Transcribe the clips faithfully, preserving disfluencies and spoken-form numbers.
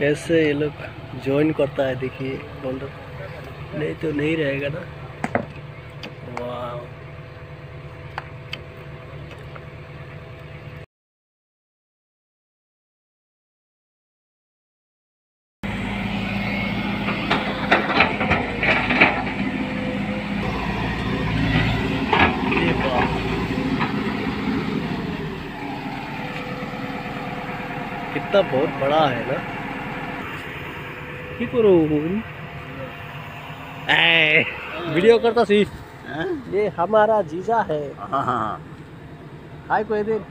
कैसे ये लोग ज्वाइन करता है, देखिए बोल्डर नहीं तो नहीं रहेगा ना। वाह, ये वाह, कितना बहुत बड़ा है ना। करो ए वीडियो करता सी, ये हमारा जीजा है। हाय कोई दिन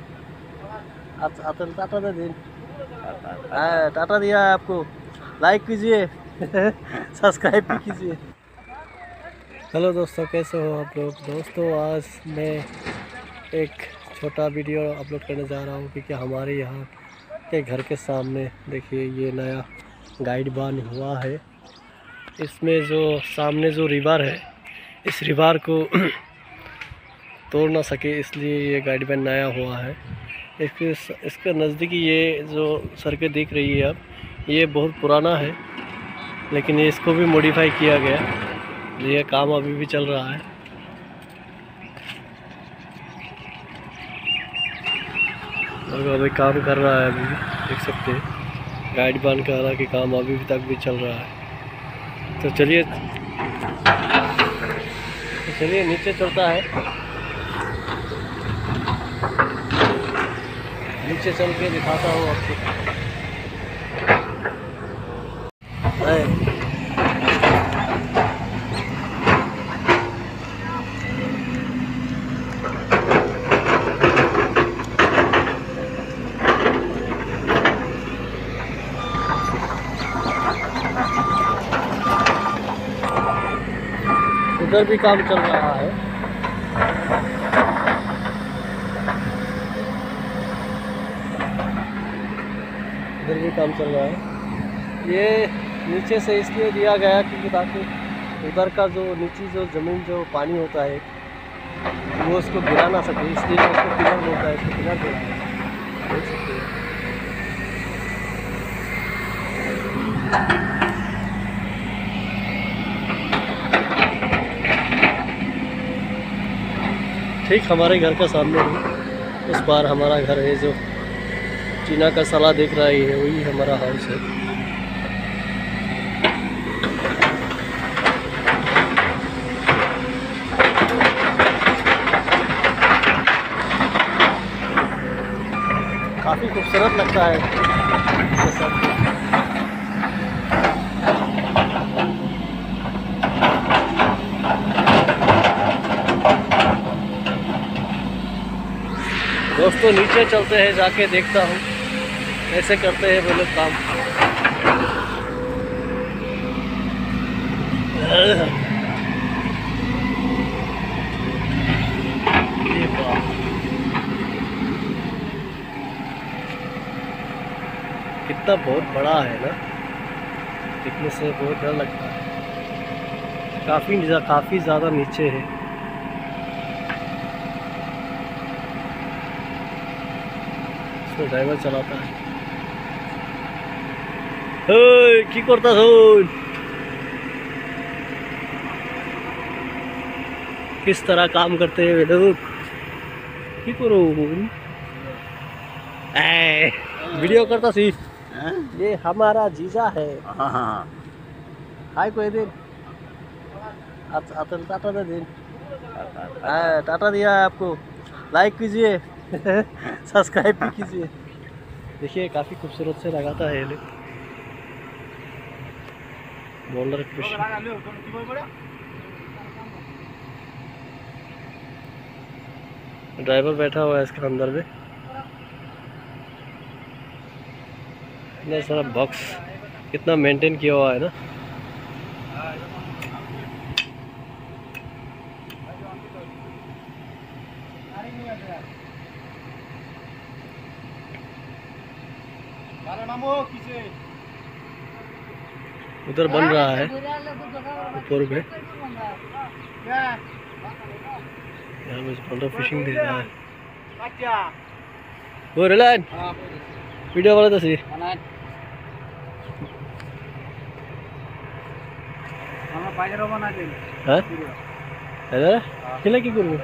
टाटा दे दिन, टाटा दिया है आपको, लाइक कीजिए सब्सक्राइब भी कीजिए। हेलो दोस्तों, कैसे हो आप लोग। दोस्तों आज मैं एक छोटा वीडियो अपलोड करने जा रहा हूँ क्योंकि हमारे यहाँ के घर के सामने देखिए ये नया गाइड बांध हुआ है। इसमें जो सामने जो रिवर है, इस रिवर को तोड़ ना सके इसलिए ये गाइड बांध नया हुआ है। इसके इसके नज़दीकी ये जो सड़कें दिख रही है अब, ये बहुत पुराना है लेकिन ये इसको भी मॉडिफाई किया गया। ये काम अभी भी चल रहा है। और अभी काम कर रहा है, अभी भी देख सकते हैं गाइड बांध का हालांकि काम अभी तक भी चल रहा है। तो चलिए तो चलिए नीचे चलता है, नीचे चल के दिखाता हूँ आपको। उधर भी काम चल रहा है। उधर भी काम चल रहा है। ये नीचे से इसलिए दिया गया क्योंकि ताकि उधर का जो नीचे जो ज़मीन जो पानी होता है वो उसको गिरा ना सके, इसलिए उसको पिलर बोलता है, इसको पिलर बोलता है, देख सकते हैं। ठीक हमारे घर का सामने ही उस बार हमारा घर है, जो चीना का साला दिख रहा है वही हमारा हाउस है। काफ़ी खूबसूरत लगता है ये सब। दोस्तों नीचे चलते हैं, जाके देखता हूँ कैसे करते हैं वो लोग काम। ये वाह, कितना बहुत बड़ा है ना, दिखने से बहुत डर लगता है। काफ़ी काफ़ी ज़्यादा नीचे है। तो ड्राइवर चलाता है। हे की करता सुन, किस तरह काम करते हैं लोग, की करो ए वीडियो करता सी, ये हमारा जीजा है। हाय कोई दिन टाटा दे दिन, टाटा दिया है आपको, लाइक कीजिए सब्सक्राइब भी कीजिए। देखिए काफ़ी खूबसूरत से लगाता है ये लोग बोल्डर फिश। ड्राइवर बैठा हुआ है इसके अंदर में, इतना सारा बॉक्स कितना मेंटेन किया हुआ है ना। उधर बन रहा है ऊपर में, यहाँ पे बोल्डर फिशिंग दे रहा है। वो रिलायन वीडियो वाला तो सही। হ্যাঁ खेला की करूँ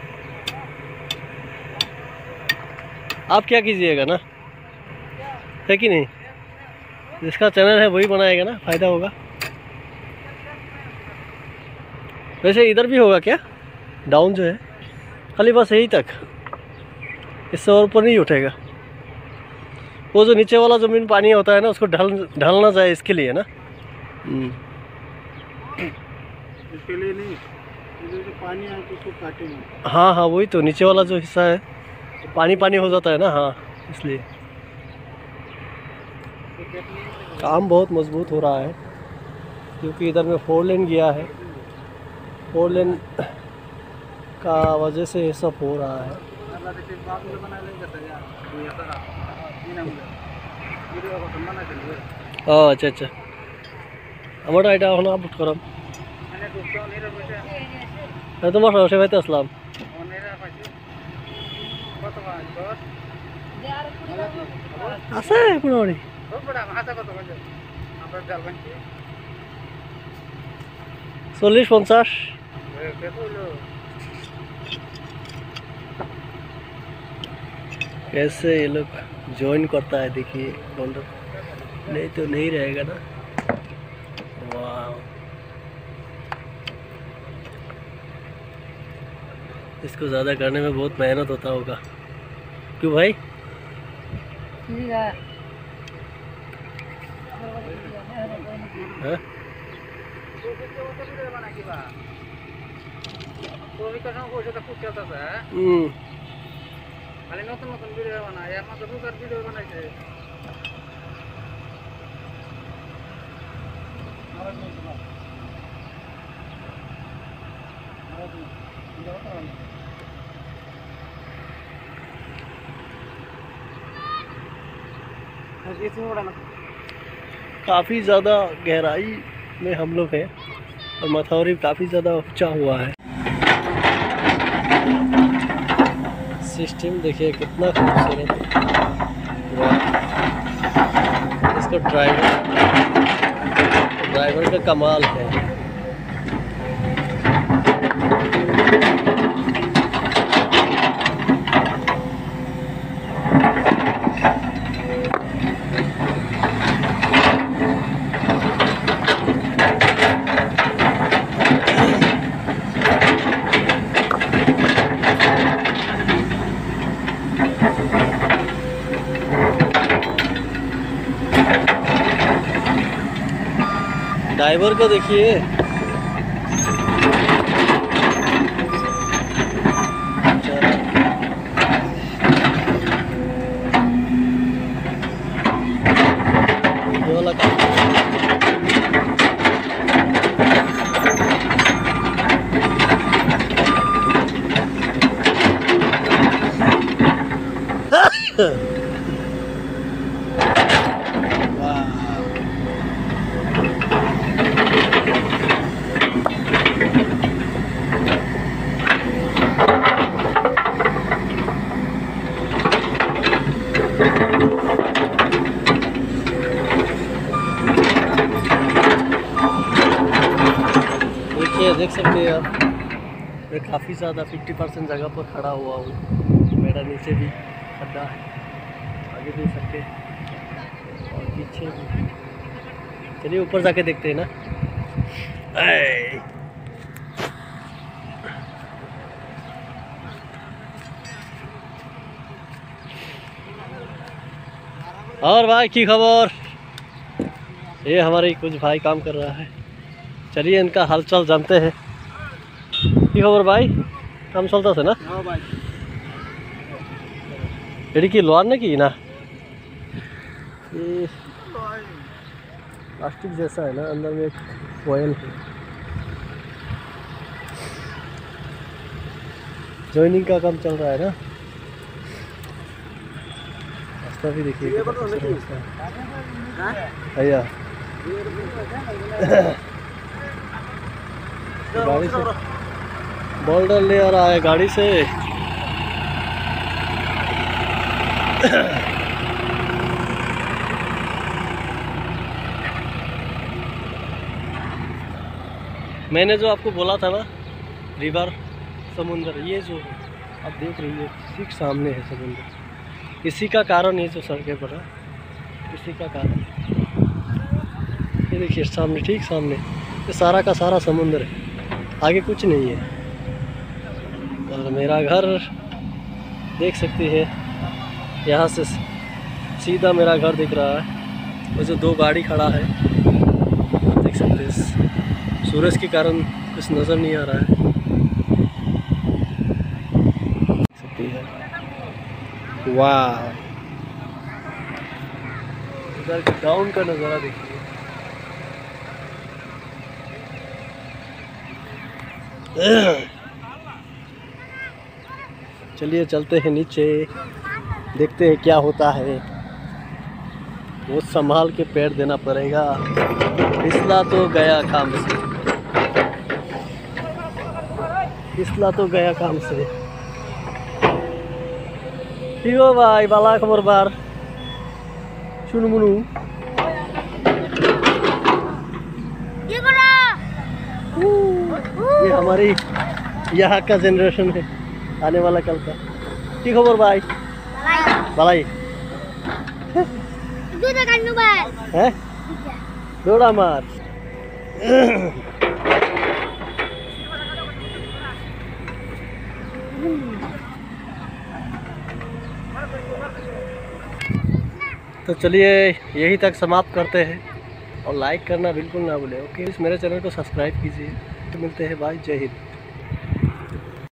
आप क्या कीजिएगा ना है कि नहीं, जिसका चैनल है वही बनाएगा ना, फायदा होगा। वैसे इधर भी होगा क्या डाउन जो है, खाली बस यही तक, इससे और ऊपर नहीं उठेगा। वो जो नीचे वाला जमीन पानी होता है ना, उसको ढल ढलना जाए इसके लिए ना। इसके लिए नहीं, जो पानी है उसको काटेंगे। हाँ हाँ वही तो, नीचे वाला जो हिस्सा है पानी पानी हो जाता है ना, हाँ इसलिए। काम बहुत मजबूत हो रहा है क्योंकि इधर में फोर लेन गया है, फोर लेन का वजह से ये सब हो रहा है। हाँ अच्छा अच्छा আমার এটা এখন আপলোড করাম তোমার সবাই ভাইতে আসলাম আছে মোটামুটি চল্লিশ পঞ্চাশ कैसे ये लोग ज्वाइन करता है देखिए, बंडल नहीं तो नहीं रहेगा ना। वाह इसको ज़्यादा करने में बहुत मेहनत होता होगा, क्यों भाई? हाँ? हम्म খালি নতুন নতুন ভিডিও বানায়, একমাত্র দুটার ভিডিও বানাইছে। काफ़ी ज़्यादा गहराई में हम लोग हैं और मथौरी काफ़ी ज़्यादा ऊंचा हुआ है। सिस्टम देखिए कितना खूबसूरत है। इसको ड्राइवर ड्राइवर का कमाल है। ड्राइवर को देखिए, ये वाला काम देख सकते हैं आप। मैं काफ़ी ज़्यादा फिफ्टी परसेंट जगह पर खड़ा हुआ हूँ। मेरा नीचे भी खड्डा है, आगे देख सकते हैं और पीछे भी। चलिए ऊपर जाके देखते हैं ना। और भाई की खबर? ये हमारे कुछ भाई काम कर रहा है, चलिए इनका हालचाल जानते हैं। की खबर भाई, काम चलता है ना? हाँ भाई। ये की लोहार ना की ना, ये प्लास्टिक जैसा है ना, अंदर में एक फॉयल है। जॉइनिंग का काम चल रहा है ना। रास्ता भी देखिए भैया। गाड़ी से बोल्डर ले आ रहा है गाड़ी से। मैंने जो आपको बोला था ना, रिवर समुंदर, ये जो आप देख रही है ठीक सामने है समुंदर। इसी का कारण ये जो सड़कें पर है, इसी का कारण। ये देखिए सामने, ठीक सामने, ये सारा का सारा समुंदर है, आगे कुछ नहीं है। और मेरा घर देख सकते हैं, यहाँ से सीधा मेरा घर दिख रहा है। वो जो दो गाड़ी खड़ा है देख सकते हैं, सूरज के कारण कुछ नज़र नहीं आ रहा है। देख सकते हैं, वाह, इधर के डाउन का नज़ारा देखिए। चलिए चलते हैं नीचे, देखते हैं क्या होता है। बहुत संभाल के पैर देना पड़ेगा, फिसला तो गया काम से, फिसला तो गया काम से। ठीक हो भाई, बाला खबर बार शुनु मुनु। ये हमारी यहाँ का जनरेशन है, आने वाला कल का। ठीक खबर भाई, बालाई है दौड़ा मार। तो चलिए यही तक समाप्त करते हैं, और लाइक करना बिल्कुल ना भूलें। ओके, इस मेरे चैनल को सब्सक्राइब कीजिए। तो मिलते हैं, बाय, जय हिंद।